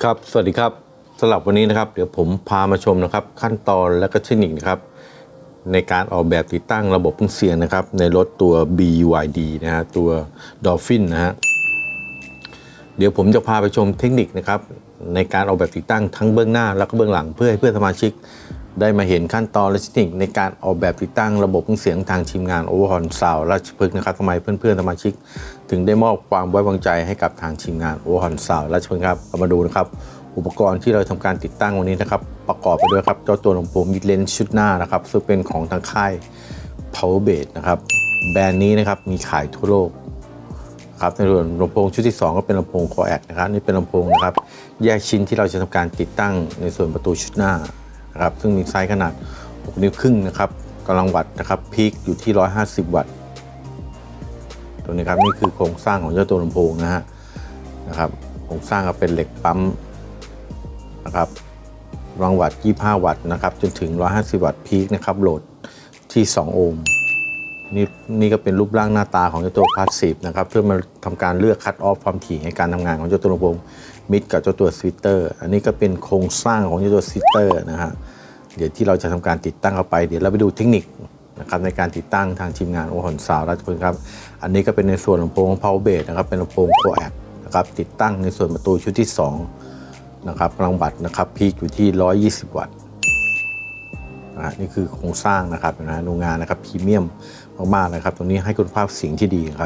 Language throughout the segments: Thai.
ครับสวัสดีครับสำหรับวันนี้นะครับเดี๋ยวผมพามาชมนะครับขั้นตอนและก็เทคนิคนะครับในการออกแบบติดตั้งระบบเครื่องเสียงนะครับในรถตัว BYD นะฮะตัว Dolphin นะฮะเดี๋ยวผมจะพาไปชมเทคนิคนะครับในการออกแบบติดตั้งทั้งเบื้องหน้าและก็เบื้องหลังเพื่อให้เพื่อนสมาชิกได้มาเห็นขั้นตอนและเทคนิคในการออกแบบติดตั้งระบบเครื่องเสียงทางทีมงาน Overhaul Sound ราชพฤกษ์นะครับทำไมเพื่อนๆสมาชิกถึงได้มอบความไว้วางใจให้กับทางทีมงาน Overhaul Sound ราชพฤกษ์ครับเรามาดูนะครับอุปกรณ์ที่เราทำการติดตั้งวันนี้นะครับประกอบไปด้วยครับเจ้าตัวลำโพง Mid Range ชุดหน้านะครับซึ่งเป็นของทางค่าย Power Bass นะครับแบรนด์นี้นะครับมีขายทั่วโลกครับในส่วนลำโพงชุดที่2ก็เป็นลำโพง Coax นะครับนี่เป็นลำโพงนะครับแยกชิ้นที่เราจะทำการติดตั้งในส่วนประตูชุดหน้านะครับซึ่งมีไซส์ขนาด6 นิ้วครึ่งนะครับกำลังวัตต์นะครับพีคอยู่ที่150 วัตต์ตัวนี้ครับนี่คือโครงสร้างของเจ้าตัวลำโพงนะครับโครงสร้างก็เป็นเหล็กปั๊มนะครับกำลังวัตต์25 วัตต์นะครับจนถึง150 วัตต์พีคนะครับโหลดที่2 โอห์มนี่ก็เป็นรูปร่างหน้าตาของเจ้าตัวพาสซีฟนะครับเพื่อมาทำการเลือกคัตออฟความถี่ในการทำงานของเจ้าตัวลำโพงมิดกับเจ้าตัวสวิตเตอร์อันนี้ก็เป็นโครงสร้างของเจ้าตัวสวิตเตอร์นะฮะเดี๋ยวที่เราจะทำการติดตั้งเข้าไปเดี๋ยวเราไปดูเทคนิคนะครับในการติดตั้งทางทีมงานOverhaul Soundราชพฤกษ์ครับอันนี้ก็เป็นในส่วนลำโพง Power Bass นะครับเป็นลำโพง Coax นะครับติดตั้งในส่วนประตูชุดที่2นะครับกำลังวัตต์นะครับพีคอยู่ที่120 วัตต์นี่คือโครงสร้างนะครับโรงงานนะครับพรีเมียมมากๆนะครับตรงนี้ให้คุณภาพเสียงที่ดีครับ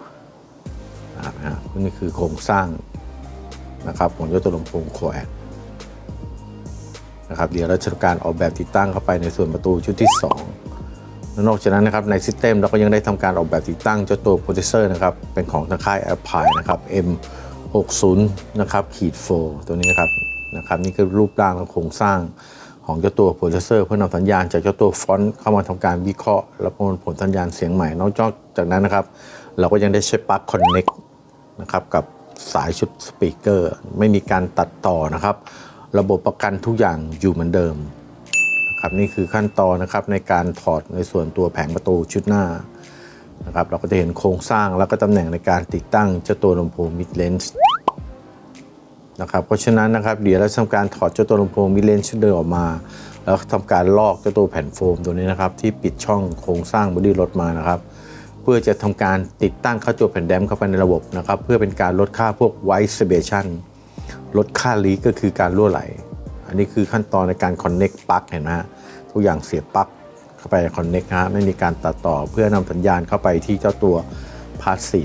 นี่คือโครงสร้างนะครับของเจ้าตัวลำโพง Coax นะครับเดี๋ยวเราจะทำการออกแบบติดตั้งเข้าไปในส่วนประตูชุดที่2และนอกจากนั้นนะครับในซิสเต็มเราก็ยังได้ทำการออกแบบติดตั้งเจ้าตัวโปรเซสเซอร์นะครับเป็นของทางค่าย Alpine นะครับ M60 นะครับ-4ตัวนี้นะครับนี่คือรูปร่างและโครงสร้างของเจ้าตัวโปรเซสเซอร์เพื่อนำสัญญาณจากเจ้าตัวฟอนต์เข้ามาทำการวิเคราะห์และประมวลผลสัญญาณเสียงใหม่นอกจากนั้นนะครับเราก็ยังได้ใช้ปลั๊กคอนเน็กนะครับกับสายชุดสปีกเกอร์ไม่มีการตัดต่อนะครับระบบประกันทุกอย่างอยู่เหมือนเดิมนะครับนี่คือขั้นตอนนะครับในการถอดในส่วนตัวแผงประตูชุดหน้านะครับเราก็จะเห็นโครงสร้างแล้วก็ตำแหน่งในการติดตั้งเจ้าตัวลำโพง Mid Range นะครับเพราะฉะนั้นนะครับเดี๋ยวเราทำการถอดเจ้าตัวลำโพง Mid Range ชุดเดิมออกมาแล้วทำการลอกเจ้าตัวแผ่นโฟมตัวนี้นะครับที่ปิดช่องโครงสร้างบอดี้รถมานะครับเพื่อจะทำการติดตั้งเข้าตัวแผ่นแดมเข้าไปในระบบนะครับเพื่อเป็นการลดค่าพวกไวท์เบชันลดค่าลีกก็คือการรั่วไหลอันนี้คือขั้นตอนในการคอนเน็กปลั๊กเห็นไหมฮะทุกอย่างเสียบปลั๊กเข้าไปคอนเน็กฮะไม่มีการตัดต่อเพื่อนำสัญญาณเข้าไปที่เจ้าตัวพาสซีฟ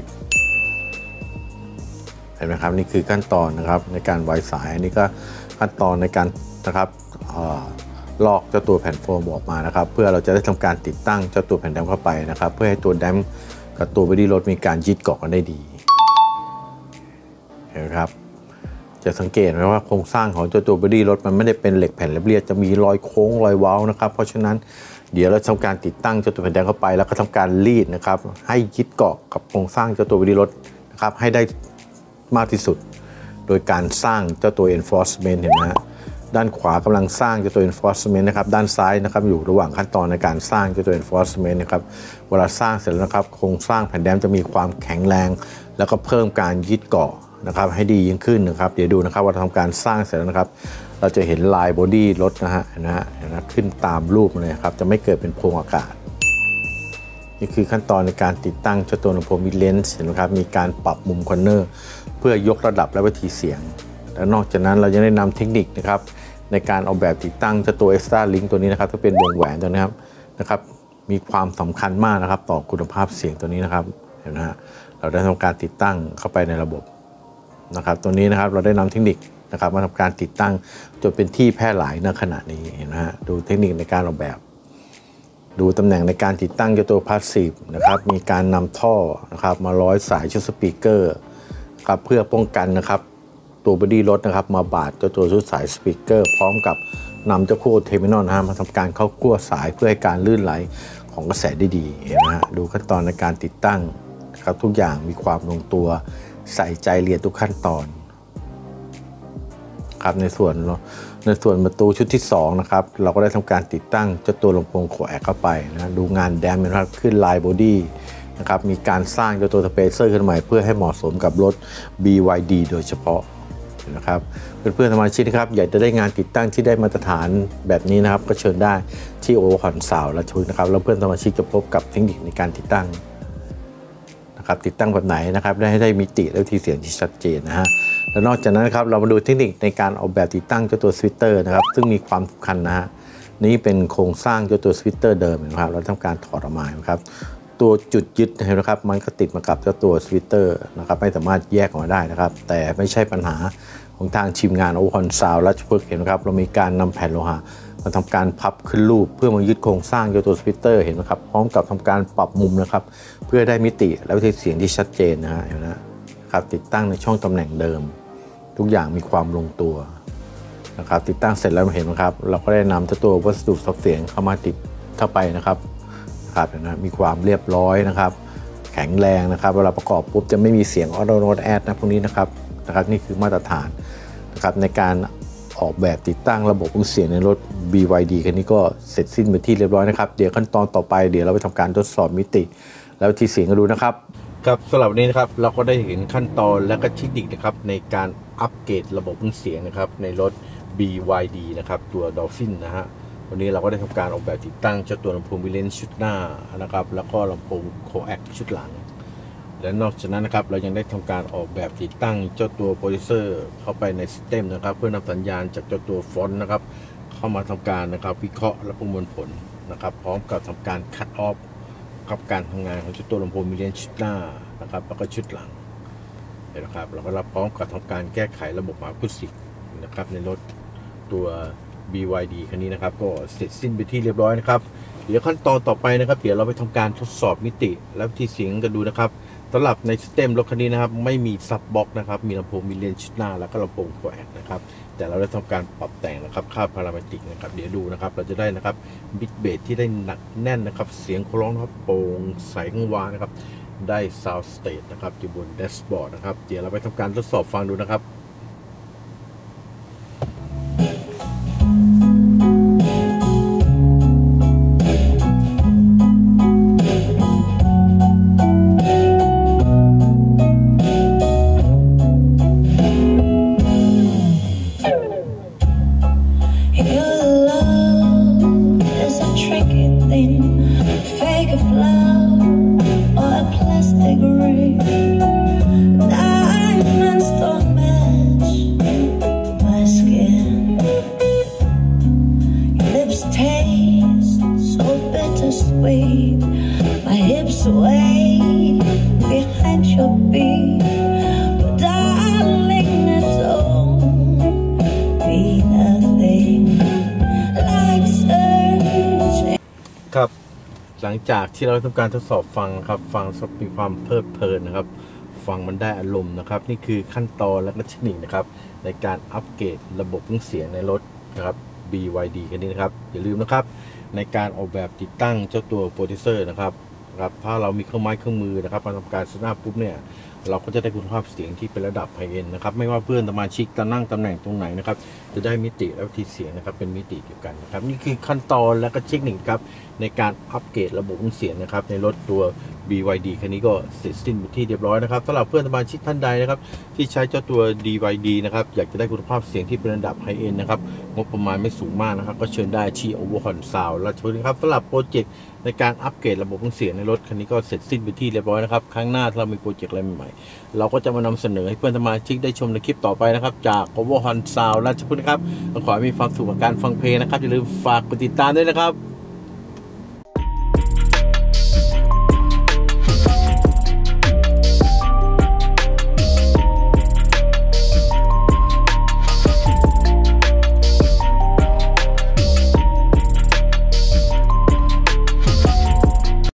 เห็นไหมครับนี่คือขั้นตอนนะครับในการไว้สายอันนี้ก็ขั้นตอนในการนะครับลอกเจ้าตัวแผ่นโฟมออกมานะครับเพื่อเราจะได้ทำการติดตั้งเจ้าตัวแผ่นแดมเข้าไปนะครับเพื่อให้ตัวแดมกับตัวบอดี้รถมีการยึดเกาะกันได้ดีเห็นไหมครับจะสังเกตไหมว่าโครงสร้างของเจ้าตัวบอดี้รถมันไม่ได้เป็นเหล็กแผ่นเรียบๆจะมีรอยโค้งรอยเว้านะครับเพราะฉะนั้นเดี๋ยวเราทำการติดตั้งเจ้าตัวแผ่นแดมเข้าไปแล้วก็ทำการรีดนะครับให้ยึดเกาะกับโครงสร้างเจ้าตัวบอดี้รถนะครับให้ได้มากที่สุดโดยการสร้างเจ้าตัว enforcement เห็นไหมฮะด้านขวากำลังสร้างเจ้าตัว enforcement นะครับด้านซ้ายนะครับอยู่ระหว่างขั้นตอนในการสร้างเจ้าตัว enforcement นะครับเวลาสร้างเสร็จแล้วนะครับโครงสร้างแผ่นแดมจะมีความแข็งแรงแล้วก็เพิ่มการยึดเกาะนะครับให้ดียิ่งขึ้นนะครับเดี๋ยวดูนะครับว่าทำการสร้างเสร็จแล้วนะครับเราจะเห็นลายบอดี้รถนะฮะขึ้นตามรูปเลยครับจะไม่เกิดเป็นโพรงอากาศนี่คือขั้นตอนในการติดตั้งเจ้าตัวลำโพง Mid Range เห็นไหมครับมีการปรับมุมคอนเนอร์เพื่อยกระดับและวิธีเสียงและนอกจากนั้นเรายังได้นำเทคนิคนะครับในการออกแบบติดตั้งเจ้าตัว Extra Link ตัวนี้นะครับที่เป็นวงแหวนตัวนี้นะครับมีความสำคัญมากนะครับต่อคุณภาพเสียงตัวนี้นะครับเห็นไหมฮะเราได้ทำการติดตั้งเข้าไปในระบบนะครับตัวนี้นะครับเราได้นำเทคนิคนะครับมาทำการติดตั้งจนเป็นที่แพร่หลายณขณะนี้เห็นไหมฮะดูเทคนิคในการออกแบบดูตำแหน่งในการติดตั้งเจ้าตัวพาสซีฟนะครับมีการนำท่อนะครับมาร้อยสายชุดสปีกเกอร์ครับเพื่อป้องกันนะครับตัวบอดี้รถนะครับมาบาดเจ้าตัวชุดสายสปีกเกอร์พร้อมกับนำเจ้าคู่เทอร์มินอลนะมาทำการเข้าขั้วสายเพื่อให้การลื่นไหลของกระแสได้ดีเห็นไหมฮะดูขั้นตอนในการติดตั้งครับทุกอย่างมีความลงตัวใส่ใจเรียนทุกขั้นตอนครับในส่วนประตูชุดที่2นะครับเราก็ได้ทำการติดตั้งเจ้าตัวลำโพงCoaxเข้าไปนะดูงานแดมนะครับขึ้นลายบอดี้นะครับมีการสร้างเจ้าตัวสเปเซอร์ขึ้นใหม่เพื่อให้เหมาะสมกับรถ BYD โดยเฉพาะนะครับเพื่อนๆสมาชิกนะครับอยากจะได้งานติดตั้งที่ได้มาตรฐานแบบนี้นะครับก็เชิญได้ที่โอเวอร์คอนซาวด์ราชพฤกษ์นะครับแล้วเพื่อนสมาชิกจะพบกับเทคนิคในการติดตั้งนะครับติดตั้งแบบไหนนะครับได้มิติและวิธีเสียงที่ชัดเจนนะฮะและนอกจากนั้นนะครับเรามาดูเทคนิคในการออกแบบติดตั้งเจ้าตัวสวิตเตอร์นะครับซึ่งมีความสำคัญนะฮะนี่เป็นโครงสร้างเจ้าตัวสวิตเตอร์เดิมนะครับเราทำการถอดออกมาครับตัวจุดยึดนะครับมันก็ติดมากับเจ้าตัวสวิตเตอร์นะครับไม่สามารถแยกออกมาได้นะครับแต่ไม่ใช่ปัญหาของทางทีมงานโอเวอร์คอนซาวด์ราชพฤกษ์เห็นไหมครับเรามีการนำแผ่นโลหะมาทำการพับขึ้นรูปเพื่อมายึดโครงสร้างเจ้าตัวสวิตเตอร์เห็นไหมครับพร้อมกับทำการปรับมุมนะครับเพื่อได้มิติและวิธีเสียงที่ชัดเจนนะฮะเห็นไหมครับติดตั้งในช่องตำแหน่งเดิมทุกอย่างมีความลงตัวนะครับติดตั้งเสร็จแล้วเห็นไหมครับเราก็ได้นำเจ้าตัววัสดุซับเสียงเข้ามาติดเข้าไปนะครับนะมีความเรียบร้อยนะครับแข็งแรงนะครับเวลาประกอบปุ๊บจะไม่มีเสียงออโต้โน้ตแอดนะพวกนี้นะครับนี่คือมาตรฐานนะครับในการออกแบบติดตั้งระบบเสียงในรถ BYD คันนี้ก็เสร็จสิ้นไปที่เรียบร้อยนะครับเดี๋ยวขั้นตอนต่อไปเดี๋ยวเราไปทำการทดสอบมิติแล้วที่เสียงกันดูนะครับครับสำหรับวันนี้นะครับเราก็ได้เห็นขั้นตอนและก็เทคนิคนะครับในการอัปเกรดระบบเสียงนะครับในรถ BYD นะครับตัว Dolphin นะฮะวันนี้เราก็ได้ทำการออกแบบติดตั้งเจ้าตัวลำโพงวิเลนชุดหน้านะครับแล้วก็ลำโพงโคแอคชุดหลังและนอกจากนั้นนะครับเรายังได้ทำการออกแบบติดตั้งเจ้าตัวโปรดิวเซอร์เข้าไปในซิสเต็มนะครับเพื่อนำสัญญาณจากเจ้าตัวฟอนต์นะครับเข้ามาทำการนะครับวิเคราะห์และประมวลผลนะครับพร้อมกับทำการคัดออฟกับการทำงานของเจ้าตัวลำโพงวิเลนชุดหน้านะครับแล้วก็ชุดหลังนะครับเราก็รับพร้อมกับทำการแก้ไขระบบอะคูสติกนะครับในรถตัว BYD คันนี้นะครับก็เสร็จสิ้นไปที่เรียบร้อยนะครับเดี๋ยวขั้นตอนต่อไปนะครับเดี๋ยวเราไปทำการทดสอบมิติและที่เสียงกันดูนะครับสำหรับในซิสเต็มรถคันนี้นะครับไม่มีซับบ็อกนะครับมีลำโพงมีเลนชุดหน้าแล้วก็ลำโพงโคแอคนะครับแต่เราได้ทำการปรับแต่งนะครับค่าพารามิติกนะครับเดี๋ยวดูนะครับเราจะได้นะครับบิ๊กเบสที่ได้หนักแน่นนะครับเสียงร้องนะครับโปร่งใสกังวานนะครับได้ซาวด์สเตทนะครับอยู่บนแดชบอร์ดนะครับเดี๋ยวเราไปทำการทดสอบฟังดูนะครับMy hips sway behind your beat, but darling, it don't mean nothing like searching. ครับหลังจากที่เราทำการทดสอบฟังครับฟังมีความเพลิดเพลินนะครับฟังมันได้อารมณ์นะครับนี่คือขั้นตอนและเทคนิคนะครับในการอัปเกรดระบบเสียงในรถนะครับ BYD คันนี้นะครับอย่าลืมนะครับในการออกแบบติดตั้งเจ้าตัวโปรดิวเซอร์นะครับถ้าเรามีเครื่องไม้เครื่องมือนะครับมาทำการสนับปุ๊บเนี่ยเราก็จะได้คุณภาพเสียงที่เป็นระดับไฮเอ็นนะครับไม่ว่าเพื่อนสมาชิกจะนั่งตำแหน่งตรงไหนนะครับจะได้มิติและวิธีเสียงนะครับเป็นมิติเดียวกันนะครับนี่คือขั้นตอนและก็เทคนิคครับในการอัปเกรดระบบเสียงนะครับในรถตัว BYD คันนี้ก็เสร็จสิ้นไปที่เรียบร้อยนะครับสำหรับเพื่อนสมาชิกท่านใดนะครับที่ใช้เจ้าตัว BYD นะครับอยากจะได้คุณภาพเสียงที่เป็นระดับไฮเอ็นนะครับงบประมาณไม่สูงมากนะครับก็เชิญได้ที่ Overcon Sound ราชพฤกษ์ครับสำหรับโปรเจกต์ในการอัปเกรดระบบเสียงในรถคันนี้ก็เสร็จสิ้นไปที่เรียบร้อยนะครับครั้งหน้าถ้าเรามีโปรเจกต์อะไรใหม่ๆเราก็จะมานำเสนอให้เพื่อนสมาชิกได้ชมในคลิปต่อไปนะครับจาก Overcon Sound ราชพฤกษ์ครับขอให้มีความสุขกับการฟังเพลงนะครับอย่าลืมฝากกดติดตามด้วยนะครับ